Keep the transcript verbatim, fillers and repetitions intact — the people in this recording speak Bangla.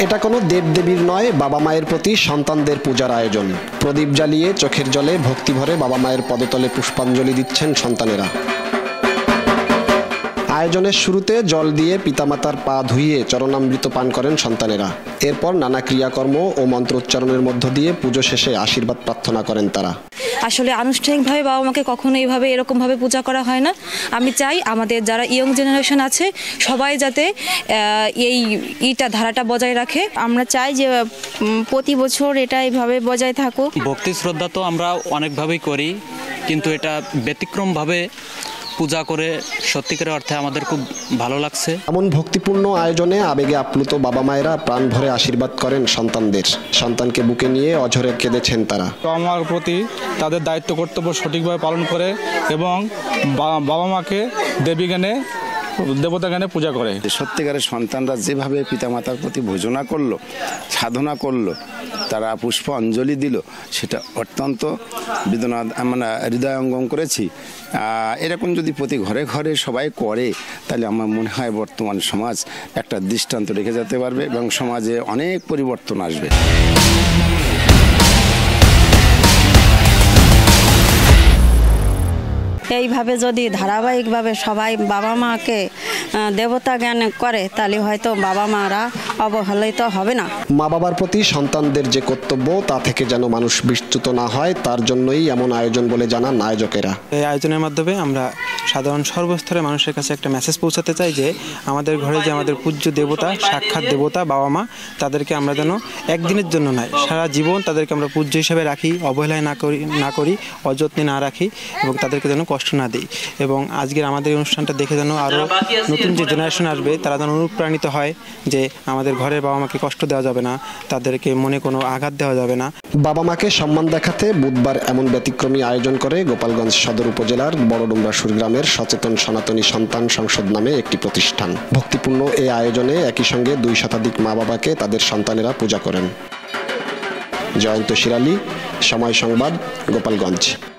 এটা কোনো দেবদেবীর নয়, বাবা মায়ের প্রতি সন্তানদের পূজার আয়োজন। প্রদীপ জ্বালিয়ে চোখের জলে ভক্তি ভরে বাবা মায়ের পদতলে পুষ্পাঞ্জলি দিচ্ছেন সন্তানেরা। আয়োজনের শুরুতে জল দিয়ে পিতামাতার পা ধুইয়ে চরণামৃত পান করেন সন্তানেরা। এরপর নানা ক্রিয়াকর্ম ও মন্ত্রোচ্চারণের মধ্য দিয়ে পুজো শেষে আশীর্বাদ প্রার্থনা করেন তারা। আসলে আনুষ্ঠানিকভাবে বাবা মাকে কখনো এইভাবে এরকমভাবে পূজা করা হয় না। আমি চাই আমাদের যারা ইয়ং জেনারেশন আছে সবাই যাতে এই ইটা ধারাটা বজায় রাখে। আমরা চাই যে প্রতি বছর এটা এইভাবে বজায় থাকুক। ভক্তি শ্রদ্ধা তো আমরা অনেকভাবেই করি, কিন্তু এটা ব্যতিক্রমভাবে পূজা করে সত্যিকারের অর্থে আমাদের খুব ভালো লাগছে। এমন ভক্তিপূর্ণ আয়োজনে আবেগে আপ্লুত বাবা মায়েরা প্রাণ ভরে আশীর্বাদ করেন সন্তানদের। সন্তানকে বুকে নিয়ে অঝরে কেঁদেছেন তারা। আমার প্রতি তাদের দায়িত্ব কর্তব্য সঠিকভাবে পালন করে এবং বাবা মাকে দেবী জ্ঞানে দেবতা জ্ঞানে পূজা করে। সত্যিকারের সন্তানরা যেভাবে পিতামাতার প্রতি ভোজনা করলো, সাধনা করলো, তারা পুষ্প অঞ্জলি দিল, সেটা অত্যন্ত বেদনা মানে হৃদয়ঙ্গম করেছি। এরকম যদি প্রতি ঘরে ঘরে সবাই করে তাহলে আমার মনে হয় বর্তমান সমাজ একটা দৃষ্টান্ত রেখে যেতে পারবে এবং সমাজে অনেক পরিবর্তন আসবে। এইভাবে যদি ধারাবাহিকভাবে সবাই বাবা মাকে দেবতা জ্ঞান করে তাহলে হয়তো বাবা মারা অবহেলিত হবে না। মা বাবার প্রতি সন্তানদের যে কর্তব্য তা থেকে যেন মানুষ বিচ্যুত না হয়, তার জন্যই এমন আয়োজন বলে জানান আয়োজকেরা। এই আয়োজনের মাধ্যমে আমরা সাধারণ সর্বস্তরের মানুষের কাছে একটা মেসেজ পৌঁছাতে চাই যে আমাদের ঘরে যে আমাদের পূজ্য দেবতা, সাক্ষাৎ দেবতা বাবা মা, তাদেরকে আমরা যেন একদিনের জন্য নয় সারা জীবন তাদেরকে আমরা পূজ্য হিসেবে রাখি, অবহেলায় না করি না করি অযত্নে না রাখি এবং তাদেরকে যেন কষ্ট না দিই। এবং আজকের আমাদের অনুষ্ঠানটা দেখে যেন আরও নতুন যে জেনারেশন আসবে তারা যেন অনুপ্রাণিত হয় যে আমাদের ঘরের বাবা মাকে কষ্ট দেওয়া যাবে না, তাদেরকে মনে কোনো আঘাত দেওয়া যাবে না। বাবা মাকে সম্মান দেখাতে বুধবার এমন ব্যতিক্রমী আয়োজন করে গোপালগঞ্জ সদর উপজেলার বড়ডুমরা সুরগ্রামের সচেতন সনাতনী সন্তান সংসদ নামে একটি প্রতিষ্ঠান। ভক্তিপূর্ণ এই আয়োজনে একই সঙ্গে দুই শতাধিক মা বাবাকে তাদের সন্তানেরা পূজা করেন। জয়ন্ত শিরালি, সময় সংবাদ, গোপালগঞ্জ।